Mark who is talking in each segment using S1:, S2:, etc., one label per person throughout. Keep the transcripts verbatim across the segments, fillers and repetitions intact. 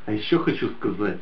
S1: А еще хочу сказать,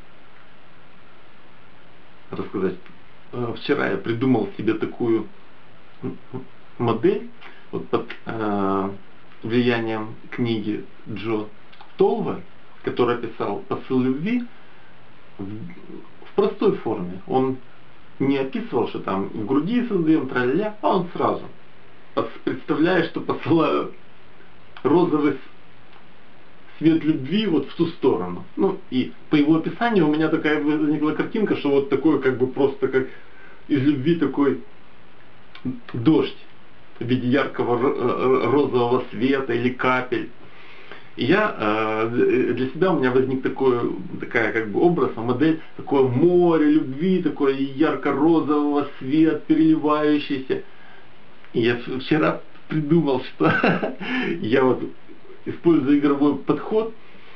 S1: рассказать. Вчера я придумал себе такую модель, вот под э, влиянием книги Джо Толва, который писал «Посыл любви», в, в простой форме. Он не описывал, что там в груди создаем, тра-ля-ля, а он сразу представляет, что посылаю розовый свет любви вот в ту сторону. Ну и по его описанию у меня такая возникла картинка, что вот такой как бы просто как из любви такой дождь в виде яркого розового света или капель. И я, для себя у меня возник такой, такая как бы образ, модель, такое море любви, такое ярко-розового света, переливающийся. И я вчера придумал, что я вот, используя игровой подход,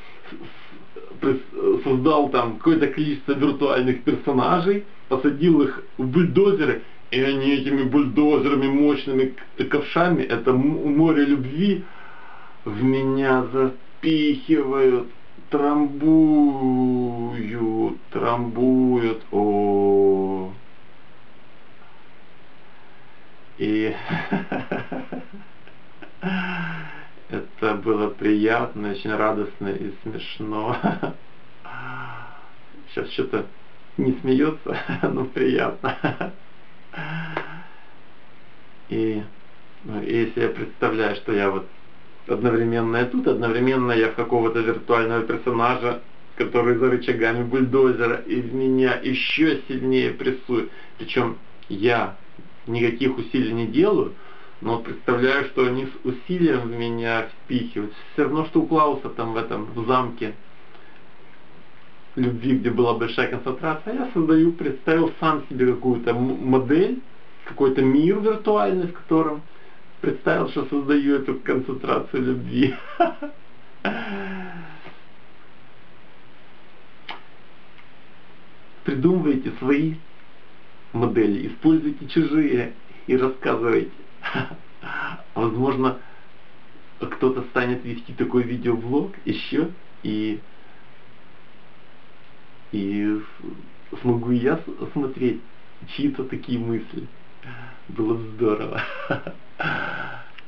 S1: создал там какое-то количество виртуальных персонажей, посадил их в бульдозеры, и они этими бульдозерами, мощными ковшами, это море любви, в меня запихивают, трамбуют, трамбуют, о. И это было приятно, очень радостно и смешно. Сейчас что-то не смеется, но приятно. И ну, если я представляю, что я вот одновременно я тут, одновременно я в какого-то виртуального персонажа, который за рычагами бульдозера, и в меня еще сильнее прессует. Причем я никаких усилий не делаю, но представляю, что они с усилием в меня впихивают. Все равно, что у Клауса там в этом, в замке любви, где была большая концентрация, я создаю, представил сам себе какую-то модель, какой-то мир виртуальный, в котором представил, что создаю эту концентрацию любви. Придумывайте свои модели, используйте чужие и рассказывайте. Возможно, кто-то станет вести такой видеоблог еще, и, и смогу и я смотреть чьи-то такие мысли. Было бы здорово.